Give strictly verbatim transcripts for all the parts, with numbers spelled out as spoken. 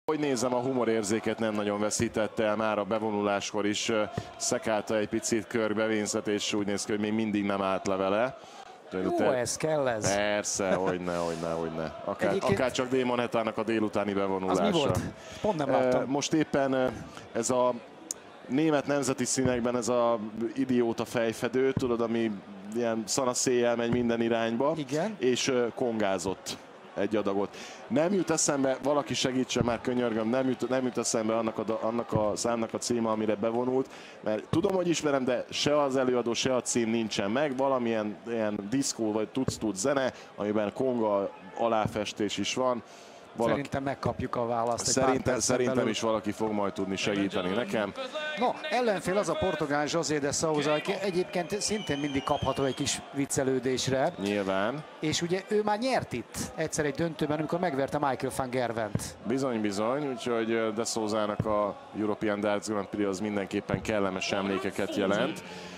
Hogy nézem, a humorérzéket nem nagyon veszítette el, már a bevonuláskor is szekálta egy picit körbe Vincent, és úgy néz ki, hogy még mindig nem állt le vele. Jó, te... ez kell ez. Persze, hogyne, hogyne, hogyne. Akár, Egyébként... akár csak Damon Hetának a délutáni bevonulása. Az mi volt? Pont nem láttam. Most éppen ez a német nemzeti színekben ez a idióta fejfedő, tudod, ami ilyen szanaszéjjel megy minden irányba. Igen. És kongázott egy adagot. Nem jut eszembe, valaki segítse már, könyörgöm, nem jut, nem jut eszembe annak a, annak a számnak a címe, amire bevonult, mert tudom, hogy ismerem, de se az előadó, se a cím nincsen meg, valamilyen ilyen diszkó vagy tuc-tuc zene, amiben konga aláfestés is van. Valaki... Szerintem megkapjuk a választ. Szerintem, szerintem belül. is valaki fog majd tudni segíteni nekem. No, ellenfél az a portugál José de Sousa, aki egyébként szintén mindig kapható egy kis viccelődésre. Nyilván. És ugye ő már nyert itt egyszer egy döntőben, amikor megverte Michael van Gerwent. Bizony, bizony, úgyhogy de Sousának a European Darts Grand Prix az mindenképpen kellemes emlékeket jelent.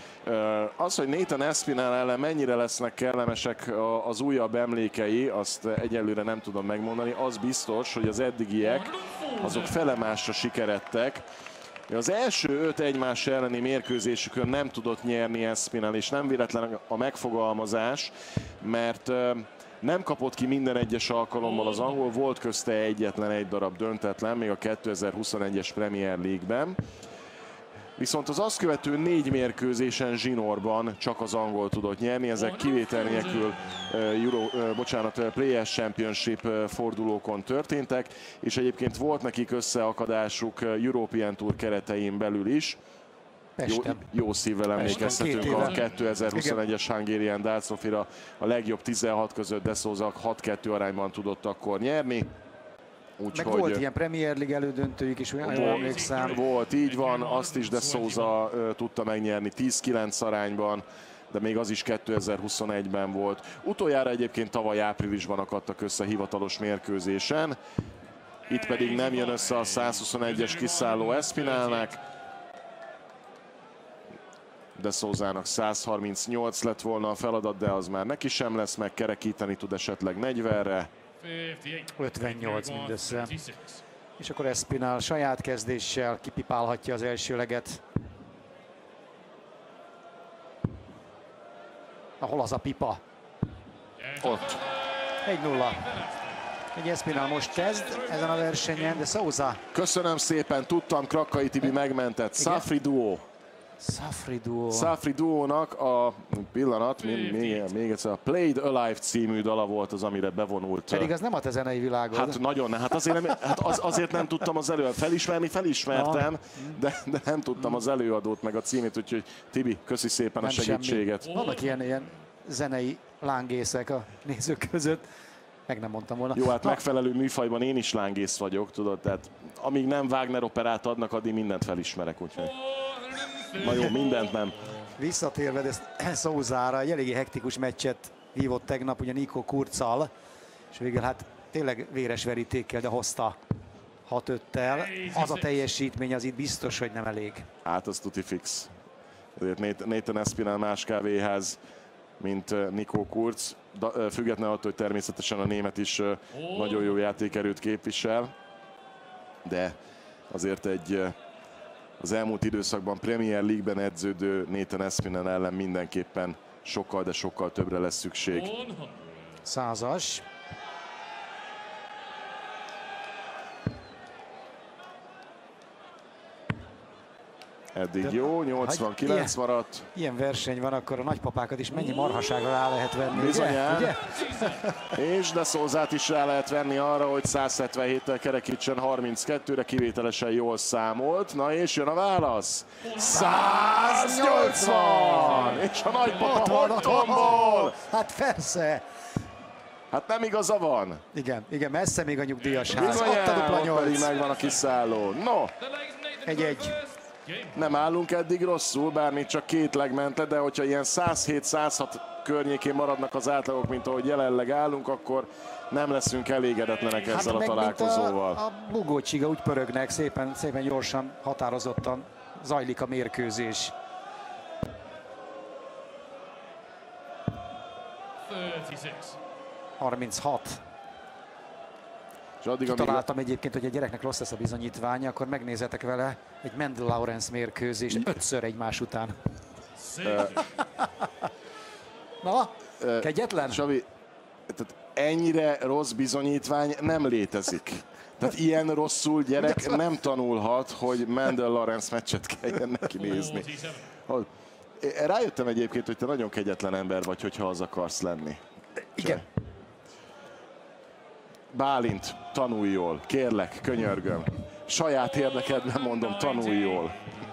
Az, hogy Nathan Espinel ellen mennyire lesznek kellemesek az újabb emlékei, azt egyelőre nem tudom megmondani. Az biztos, hogy az eddigiek azok felemásra sikeredtek. Az első öt egymás elleni mérkőzésükön nem tudott nyerni Espinel, és nem véletlen a megfogalmazás, mert nem kapott ki minden egyes alkalommal az angol, volt közte egyetlen egy darab döntetlen, még a kétezer-huszonegyes Premier League-ben. Viszont az azt követő négy mérkőzésen zsinórban csak az angol tudott nyerni, ezek kivétel nélkül uh, Euro, uh, bocsánat, Players Championship uh, fordulókon történtek, és egyébként volt nekik összeakadásuk uh, European Tour keretein belül is. Jó, jó szívvel emlékeztetünk a kétezer-huszonegyes Hungarian Darts Trophy-ra, a legjobb tizenhat között de Sousa hat kettő arányban tudott akkor nyerni. Úgy, meg hogy volt ilyen Premier League elődöntőjük is, olyan jól emlékszem. Volt, így van, azt is de Sousa uh, tudta megnyerni tíz kilenc arányban, de még az is kétezer-huszonegyben volt. Utoljára egyébként tavaly áprilisban akadtak össze hivatalos mérkőzésen. Itt pedig nem jön össze a százhuszonegyes kiszálló Espinelnek. De Sousának százharmincnyolc lett volna a feladat, de az már neki sem lesz, meg kerekíteni tud esetleg negyvenre. ötvennyolc mindössze. És akkor Espinel saját kezdéssel kipipálhatja az elsőleget. Ahol az a pipa? Ott. egy nulla. Egy Espinel most kezd ezen a versenyen, de Sousa. Köszönöm szépen, tudtam, Krakkai Tibi megmentett. Szafri duó. Szafri duó. Szafri duónak a pillanat, még, még, még egyszer a Played Alive című dala volt az, amire bevonult. Pedig az nem a te zenei világod. Hát nagyon nem, hát azért nem, hát az, azért nem tudtam az előadót felismerni, felismertem, de, de nem tudtam az előadót meg a címét, úgyhogy Tibi, köszi szépen nem a segítséget. Semmi. Vannak ilyen, ilyen zenei lángészek a nézők között. Meg nem mondtam volna. Jó, hát Na. megfelelő műfajban én is lángész vagyok, tudod, tehát amíg nem Wagner operát adnak, addig mindent felismerek, úgyhogy... Na jó, mindent nem. Visszatérve de Sousára, egy eléggé hektikus meccset hívott tegnap, ugye Nico Kurzzal, és végül hát tényleg véres verítékkel, de hozta hat öttel. Az a teljesítmény az itt biztos, hogy nem elég. Hát az tuti fix. Ezért Nathan Espinel más kávéház, mint Nico Kurz. Függetlenül attól, hogy természetesen a német is nagyon jó játékerőt képvisel, de azért egy az elmúlt időszakban Premier League-ben edződő Nathan Espinel ellen mindenképpen sokkal, de sokkal többre lesz szükség. Százas. Eddig de, jó, nyolcvankilenc ilyen, maradt. Ilyen verseny van, akkor a nagypapákat is mennyi marhaságra rá lehet venni. Bizonyán. Ugye? És de Sousát is rá lehet venni arra, hogy száz hetvenhéttel kerekítsen harminckettőre, kivételesen jól számolt. Na és jön a válasz. száznyolcvan! És a nagypapa hogy tombol? Hát persze. Hát nem igaza van. Igen, igen, messze még a nyugdíjas ház. Bizonyán, ott pedig megvan a kiszálló. No. Egy-egy. Nem állunk eddig rosszul, bár még csak két leg ment le, de hogyha ilyen száz hét száz hat környékén maradnak az átlagok, mint ahogy jelenleg állunk, akkor nem leszünk elégedetlenek ezzel hát a találkozóval. A, a bugócsiga úgy pörögnek, szépen, szépen gyorsan, határozottan zajlik a mérkőzés. harminchat. És addig, találtam amíg... egyébként, hogy a gyereknek rossz lesz a bizonyítványa, akkor megnézzetek vele egy Mendel Lawrence mérkőzés ötször egymás után. Na, kegyetlen? Sabi, tehát ennyire rossz bizonyítvány nem létezik. Tehát ilyen rosszul gyerek nem tanulhat, hogy Mendel Lawrence meccset kelljen neki nézni. Rájöttem egyébként, hogy te nagyon kegyetlen ember vagy, hogyha az akarsz lenni. Igen. Bálint, tanulj jól, kérlek, könyörgöm. Saját érdekedben mondom, tanulj jól.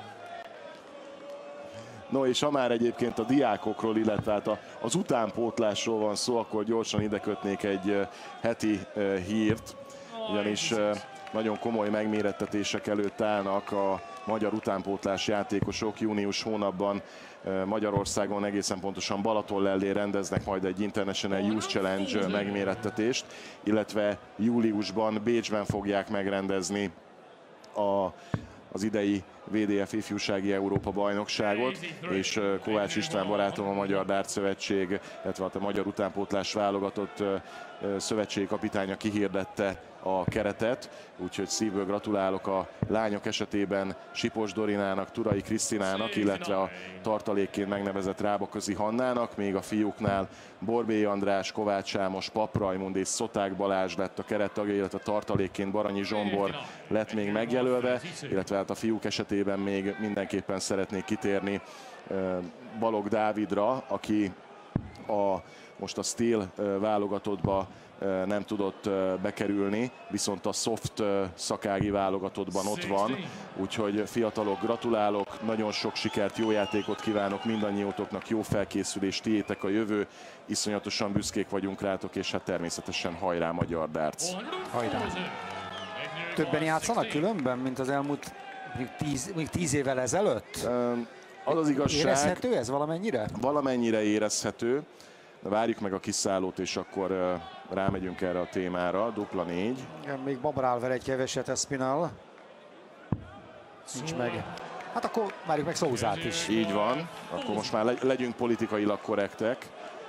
No, és ha már egyébként a diákokról, illetve hát az utánpótlásról van szó, akkor gyorsan ide kötnék egy heti hírt, ugyanis nagyon komoly megmérettetések előtt állnak a magyar utánpótlás játékosok. Június hónapban Magyarországon, egészen pontosan Balatonlellé rendeznek majd egy International Youth Challenge megmérettetést, illetve júliusban Bécsben fogják megrendezni a, az idei vé dé ef ifjúsági Európa bajnokságot, és Kovács István barátom, a Magyar Dart Szövetség, illetve a magyar utánpótlás válogatott szövetségi kapitánya kihirdette a keretet, úgyhogy szívből gratulálok a lányok esetében Sipos Dorinának, Turai Krisztinának, illetve a tartalékként megnevezett Rábaközi Hannának, még a fiúknál Borbély András, Kovács Sámos, Pap Rajmund és Szoták Balázs lett a kerettagja, illetve a tartalékként Baranyi Zsombor lett még megjelölve, illetve hát a fiúk esetében még mindenképpen szeretnék kitérni Balogh Dávidra, aki a, most a Steel válogatottba nem tudott bekerülni, viszont a soft szakági válogatottban ott van, úgyhogy fiatalok, gratulálok, nagyon sok sikert, jó játékot kívánok mindannyiótoknak, jó felkészülést, tiétek a jövő, iszonyatosan büszkék vagyunk rátok, és hát természetesen hajrá Magyar Darts! Hajrá! Többen játszanak különben, mint az elmúlt még tíz, még tíz évvel ezelőtt? Az az igazság... Érezhető ez valamennyire? Valamennyire érezhető. Várjuk meg a kiszállót, és akkor rámegyünk erre a témára. Dupla négy. Igen, még Babrálver egy keveset, Espinal. Nincs meg. Hát akkor várjuk meg Souzát is. Így van. Akkor most már legyünk politikailag korrektek.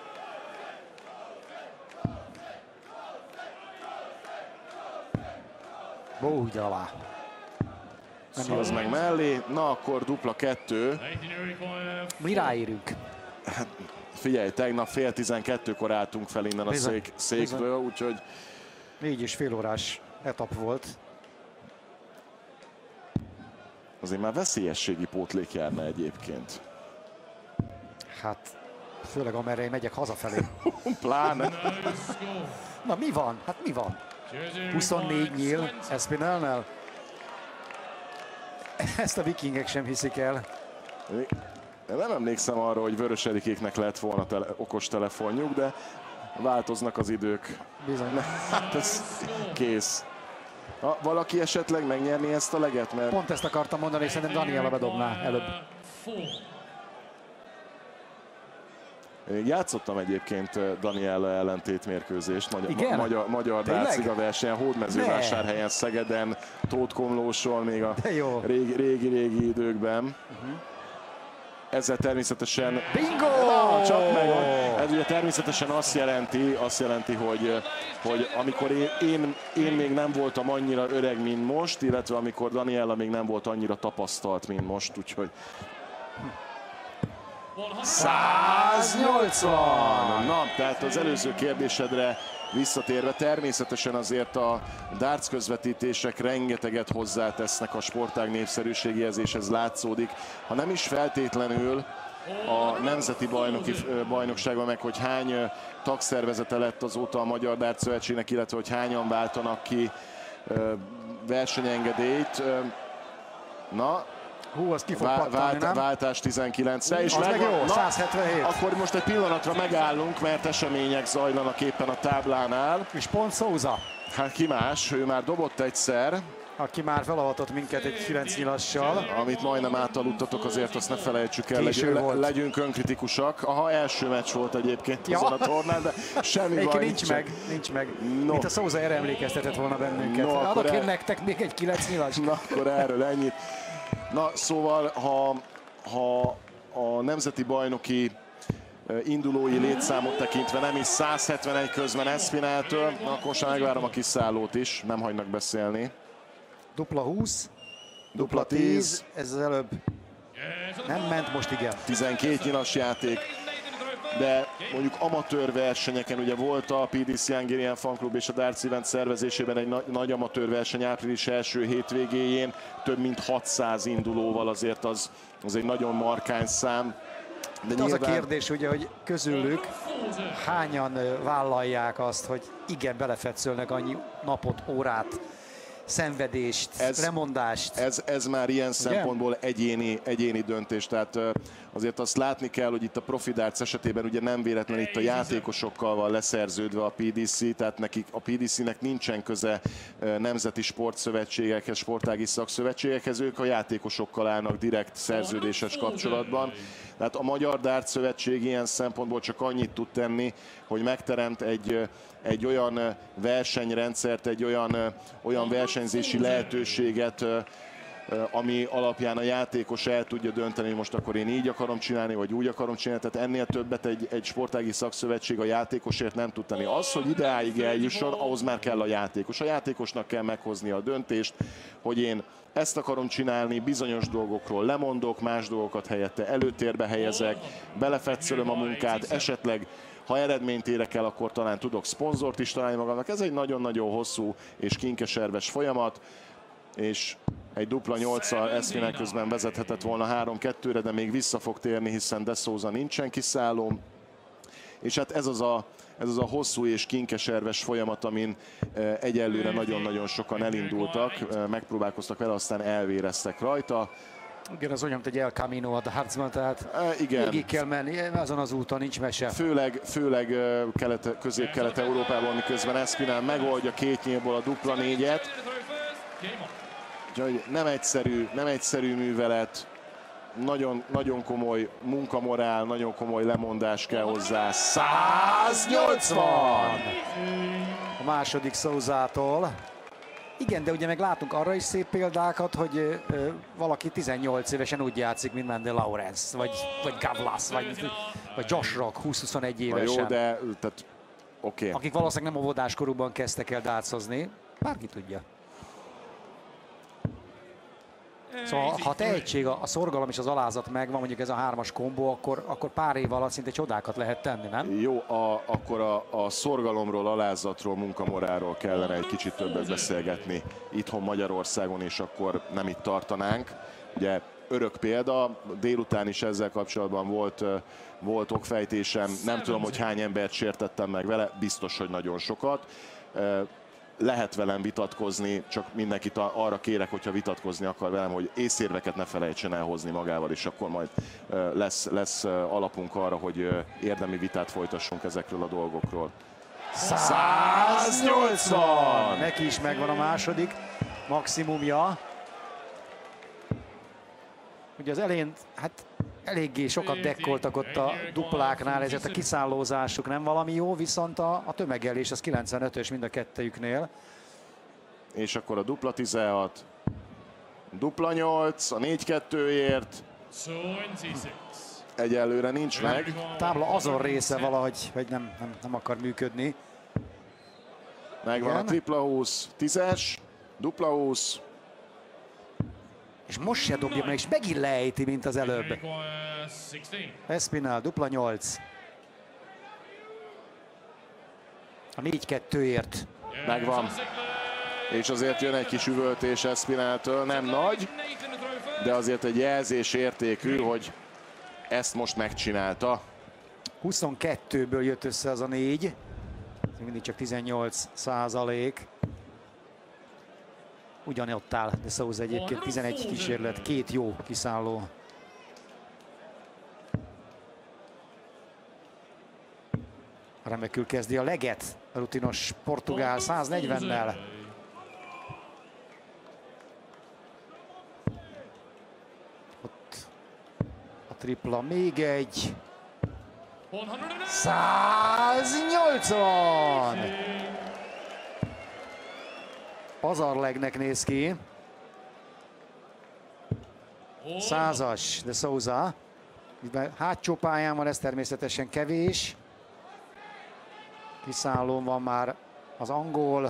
Úgy alá. Nem az meg mellé. Na akkor dupla kettő. Mi ráérünk. Hát, figyelj, tegnap fél tizenkettőkor álltunk fel innen bizony, a szék, székből, úgyhogy... Négy és fél órás etap volt. Azért már veszélyességi pótlék járna egyébként. Hát, főleg amerre én megyek hazafelé. Pláne. Na mi van? Hát mi van? huszonnégy nyíl Espinalnál. Ezt a vikingek sem hiszik el. Én nem emlékszem arra, hogy Vörös Erikéknek lett volna tele, okos telefonjuk, de változnak az idők. Bizony. Hát ez kész. Ha valaki esetleg megnyerni ezt a leget, mert... Pont ezt akartam mondani, és szerintem Daniela bedobná előbb. Én játszottam egyébként Daniela ellentét mérkőzést, Magyar, Igen? Magyar, Magyar Dárciga versenyen, Hódmezővásárhelyen, Szegeden, Tóth Komlósról még a régi-régi időkben. Uh-huh. Ezzel természetesen... Bingo! Na, csak meg. Ez ugye természetesen azt jelenti, azt jelenti, hogy, hogy amikor én, én, én még nem voltam annyira öreg, mint most, illetve amikor Daniela még nem volt annyira tapasztalt, mint most, úgyhogy... száznyolcvan! Na, tehát az előző kérdésedre visszatérve, természetesen azért a darts közvetítések rengeteget hozzátesznek a sportág népszerűségéhez, és ez látszódik. Ha nem is feltétlenül a nemzeti bajnoki bajnokságban, meg hogy hány tagszervezete lett azóta a Magyar Darts Szövetségnek, illetve hogy hányan váltanak ki versenyengedélyt. Na, hú, az ki fog Vá pattani, vált nem? Váltás tizenkilencre, és meg jó, na, száz hetvenhét. akkor most egy pillanatra megállunk, mert események zajlanak éppen a táblánál. És pont Souza. Hát ki más, ő már dobott egyszer. Aki már felavatott minket egy kilenc nyilassal. Amit majdnem átaludtatok, azért azt ne felejtsük el, legyünk, le, legyünk önkritikusak. Aha, első meccs volt egyébként ja. azon a tornán, de semmi baj nincs meg, nincs meg. No. Mint a Souza erre emlékeztetett volna bennünket. No, adok én el... nektek még egy kilenc nyilas. Na, akkor erről ennyit. Na, szóval, ha, ha a nemzeti bajnoki indulói létszámot tekintve nem is száz hetvenegy közben Espineltől, akkor sem megvárom a kiszállót is, nem hagynak beszélni. Dupla húsz, dupla tíz, ez az előbb nem ment, most igen. tizenkét nyilas játék, de mondjuk amatőr versenyeken ugye volt a pé dé cé Hungarian Fan Club és a Darts Event szervezésében egy nagy, nagy amatőr verseny április első hétvégéjén, több mint hatszáz indulóval, azért az, az egy nagyon markáns szám. De nyilván... Az a kérdés ugye, hogy közülük hányan vállalják azt, hogy igen, belefetszölnek annyi napot, órát, szenvedést, ez, lemondást. Ez, ez már ilyen ugye? Szempontból egyéni, egyéni döntés, tehát azért azt látni kell, hogy itt a profi darts esetében ugye nem véletlen itt a játékosokkal van leszerződve a pé dé cé, tehát nekik, a pé dé cének nincsen köze nemzeti sportszövetségekhez, sportági szakszövetségekhez, ők a játékosokkal állnak direkt szerződéses kapcsolatban. Tehát a Magyar Darts Szövetség ilyen szempontból csak annyit tud tenni, hogy megteremt egy, egy olyan versenyrendszert, egy olyan, olyan versenyzési lehetőséget, ami alapján a játékos el tudja dönteni, hogy most akkor én így akarom csinálni, vagy úgy akarom csinálni. Tehát ennél többet egy, egy sportági szakszövetség a játékosért nem tud tenni. Az, hogy ideáig eljusson, ahhoz már kell a játékos. A játékosnak kell meghozni a döntést, hogy én ezt akarom csinálni, bizonyos dolgokról lemondok, más dolgokat helyette előtérbe helyezek, belefetszölöm a munkát, esetleg ha eredményt érek el, akkor talán tudok szponzort is találni magamnak. Ez egy nagyon-nagyon hosszú és kinkeserves folyamat, és egy dupla nyolccal Espinel közben vezethetett volna három kettőre, de még vissza fog térni, hiszen De Sousa nincsen kiszálló. És hát ez az a, ez az a hosszú és kinkeserves folyamat, amin egyelőre nagyon-nagyon sokan elindultak, megpróbálkoztak vele, aztán elvéreztek rajta. Igen, az olyan, mint egy El Camino a dartsban, tehát e, igen. végig kell menni, azon az úton nincs mese. Főleg, főleg kelet, közép-kelet-európában, miközben Espinel megoldja két nyílból a dupla négyet. Úgyhogy nem egyszerű, nem egyszerű művelet, nagyon, nagyon komoly munkamorál, nagyon komoly lemondás kell hozzá. száznyolcvan! A második Sousától. Igen, de ugye meg látunk arra is szép példákat, hogy ö, valaki tizennyolc évesen úgy játszik, mint Mendy Lawrence, vagy, vagy Gavlas, vagy, vagy Josh Rock húsz-huszonegy évesen. Jó, de tehát oké. Okay. Akik valószínűleg nem óvodás korukban kezdtek el dárcozni, bárki tudja. Szóval ha a tehetség, a szorgalom és az alázat megvan, mondjuk ez a hármas kombó, akkor, akkor pár év alatt szinte csodákat lehet tenni, nem? Jó, a, akkor a, a szorgalomról, alázatról, munkamorálról kellene egy kicsit többet beszélgetni itthon Magyarországon, és akkor nem itt tartanánk. Ugye örök példa, délután is ezzel kapcsolatban volt, volt okfejtésem, nem tudom, hogy hány embert sértettem meg vele, biztos, hogy nagyon sokat. Lehet velem vitatkozni, csak mindenkit arra kérek, hogyha vitatkozni akar velem, hogy észérveket ne felejtsen elhozni magával, és akkor majd lesz, lesz alapunk arra, hogy érdemi vitát folytassunk ezekről a dolgokról. száznyolcvan! Neki is megvan a második maximumja. Ugye az elején, hát eléggé sokat dekkoltak ott a dupláknál, ezért a kiszállózásuk nem valami jó, viszont a, a tömegelés az kilencvenötös mind a kettejüknél. És akkor a dupla tizenhat, dupla nyolc, a négy kettőért. Egyelőre nincs meg. A tábla azon része valahogy, hogy nem, nem, nem akar működni. Megvan igen. A tripla húsz, tízes, dupla húsz. És most se dobja meg, és megint leejti, mint az előbb. Espinel, dupla nyolc. A négy kettőért. Megvan. És azért jön egy kis üvöltés Espineltől, nem nagy, de azért egy jelzés értékű, hogy ezt most megcsinálta. huszonkettőből jött össze az a négy. Mindig csak tizennyolc százalék. Ugyanott áll De Sousa egyébként, tizenegy kísérlet, két jó kiszálló. Remekül kezdi a leget, a rutinos portugál száznegyvennel. Ott a tripla, még egy. száznyolcvan! Pazarlegnek néz ki. Százas De Sousa. Mivel hátsó pályán van, ez természetesen kevés. Kiszállón van már az angol.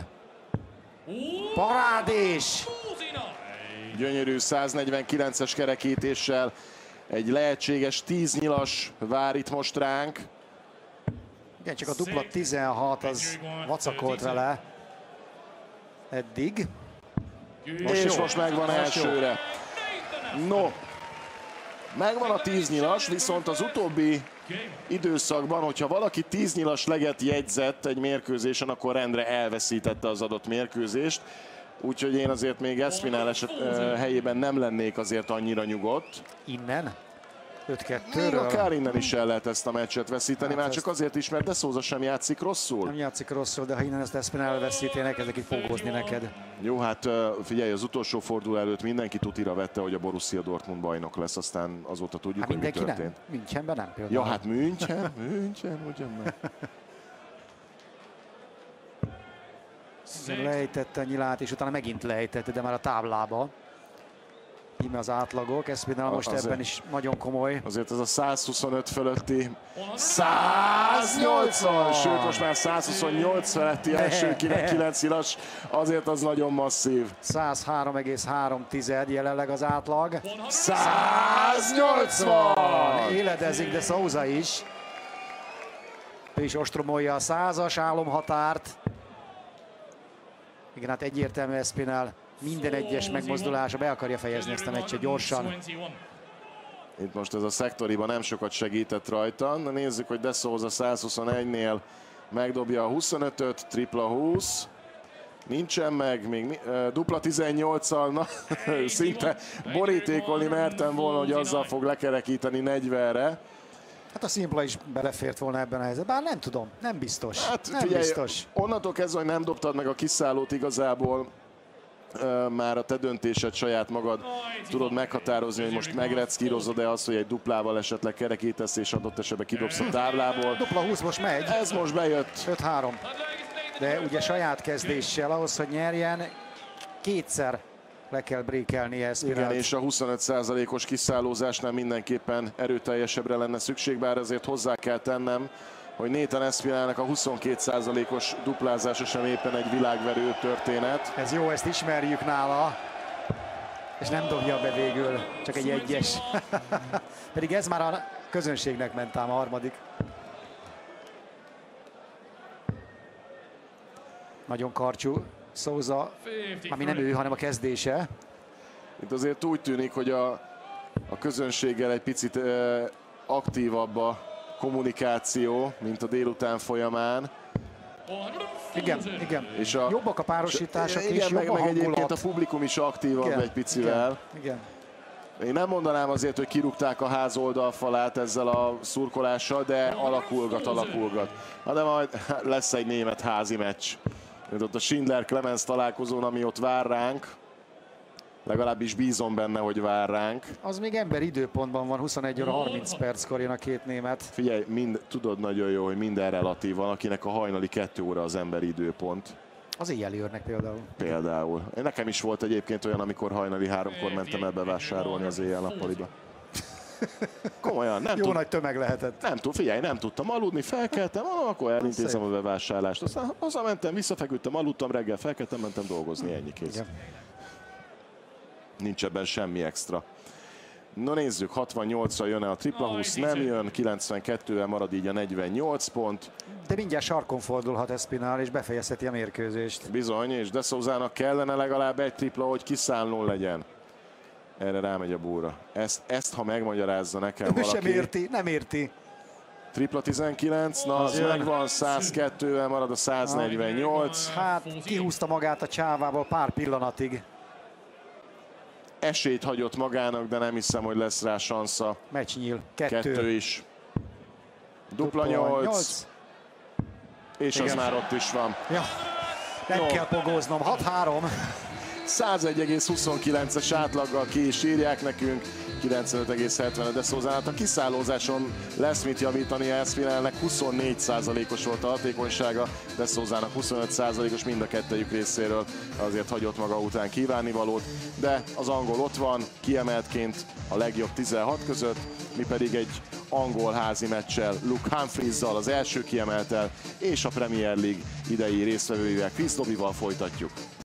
Parádés! Gyönyörű száznegyvenkilences kerekítéssel egy lehetséges tíz nyilas vár itt most ránk. Igen, csak a dupla tizenhat az vacakolt vele eddig. Most és jó. Most megvan most elsőre. Jó. No, megvan a tíz nyilas, viszont az utóbbi időszakban, hogyha valaki tíz nyilas leget jegyzett egy mérkőzésen, akkor rendre elveszítette az adott mérkőzést. Úgyhogy én azért még Espinal eset, uh, helyében nem lennék azért annyira nyugodt. Innen? öt kettőről? Még akár innen is el lehet ezt a meccset veszíteni, hát már csak azért is, mert De Sousa sem játszik rosszul. Nem játszik rosszul, de ha innen ezt Espinal elveszíti, én elkezdek itt fogozni neked. Jó, hát figyelj, az utolsó forduló előtt mindenki tutira vette, hogy a Borussia Dortmund bajnok lesz, aztán azóta tudjuk, hát hogy mi történt. Nem. Münchenben nem például. Ja, hát München, München, ugyan meg. Lejtette a nyilát, és utána megint lejtette, de már a táblába. Íme az átlagok, Espinal most azért, ebben is nagyon komoly. Azért ez a százhuszonöt fölötti száznyolcvan, sőt most már százhuszonnyolc feletti első kilenc nyilas, azért az nagyon masszív. százhárom egész három jelenleg az átlag. száznyolcvan! Éledezik De Sousa is. Ő is ostromolja a százas álomhatárt. Igen, hát egyértelmű Espinal minden egyes megmozdulása be akarja fejezni ezt a meccset gyorsan. Itt most ez a szektoriban nem sokat segített rajta. Na nézzük, hogy De Sousa százhuszonegynél megdobja a huszonötöt, tripla húsz. Nincsen meg, még uh, dupla tizennyolccal, na, szinte borítékolni mertem volna, hogy azzal fog lekerekíteni negyvenre. Hát a szimpla is belefért volna ebben a helyzetben, bár nem tudom, nem biztos. Hát nem figyelj, biztos. Onnantól kezdve, hogy nem dobtad meg a kiszállót igazából, uh, már a te döntésed saját magad tudod meghatározni, hogy most megreckírozod-e azt, hogy egy duplával esetleg kerekítesz, és adott esetben kidobsz a táblából. Dupla húsz most megy. Ez most bejött. öt három. De ugye saját kezdéssel ahhoz, hogy nyerjen, kétszer le kell brékelnie ezt. Igen, és a huszonöt százalékos kiszállózásnál mindenképpen erőteljesebbre lenne szükség, bár azért hozzá kell tennem, hogy Nathan Espinalnak a huszonkét százalékos duplázása sem éppen egy világverő történet. Ez jó, ezt ismerjük nála. És nem dobja be végül, csak egy egyes. Pedig ez már a közönségnek ment ám a harmadik. Nagyon karcsú Sousa, ami nem ő, hanem a kezdése. Itt azért úgy tűnik, hogy a, a közönséggel egy picit eh, aktívabb a kommunikáció, mint a délután folyamán. Igen, igen. És a, jobbak a párosítások és, is, igen, jobb meg, a meg hangulat. egyébként a publikum is aktívabb igen, egy picivel. Igen, igen. Én nem mondanám azért, hogy kirúgták a ház oldalfalát ezzel a szurkolással, de alakulgat, alakulgat. Na de majd lesz egy német házi meccs. Mint ott a Schindler-Clemens találkozón, ami ott vár ránk. Legalábbis bízom benne, hogy vár ránk. Az még ember időpontban van, huszonegy óra harminc perckor jön a két német. Figyelj, mind, tudod nagyon jó, hogy minden relatív van, akinek a hajnali kettő óra az emberi időpont. Az éjjeli őrnek például. Például. Nekem is volt egyébként olyan, amikor hajnali háromkor mentem el bevásárolni az éjjel-nappaliba. Komolyan, nem Jó tud... nagy tömeg lehetett. Nem tud, figyelj, nem tudtam aludni, felkeltem, akkor elintézem a bevásárlást. Aztán hazamentem, visszafeküdtem, aludtam, reggel felkeltem, mentem dolgozni, ennyi kész. Igen. Nincs ebben semmi extra. No nézzük, hatvannyolcra jön-e a tripla húsz, nem jön, kilencvenkettővel marad így a negyvennyolc pont. De mindjárt sarkon fordulhat Espinal, és befejezheti a mérkőzést. Bizony, és De Sousának kellene legalább egy tripla, hogy kiszállnó legyen. Erre rámegy a búra. Ezt, ezt ha megmagyarázza nekem ő valaki. sem érti, nem érti. Tripla tizenkilenc, na az, az megvan, száz kettővel marad a száznegyvennyolc. Hát kihúzta magát a csávából pár pillanatig. Esélyt hagyott magának, de nem hiszem, hogy lesz rá sansza. Meccsnyíl, kettő. Kettő is. Dupla nyolc. És igen, az már ott is van. Ja, nem no. kell pogóznom, hat három. százegy egész huszonkilences átlaggal ki is írják nekünk, kilencvenöt egész hetven de Sousa-nál. A kiszállózáson lesz mit javítani Espinelnek, huszonnégy százalékos volt a hatékonysága, de Sousa-nak huszonöt százalékos, mind a kettejük részéről azért hagyott maga után kívánnivalót, de az angol ott van, kiemeltként a legjobb tizenhat között, mi pedig egy angol házi meccsel, Luke Humphries-zal az első kiemeltel, és a Premier League idei résztvevőjével, Chris Dobyval folytatjuk.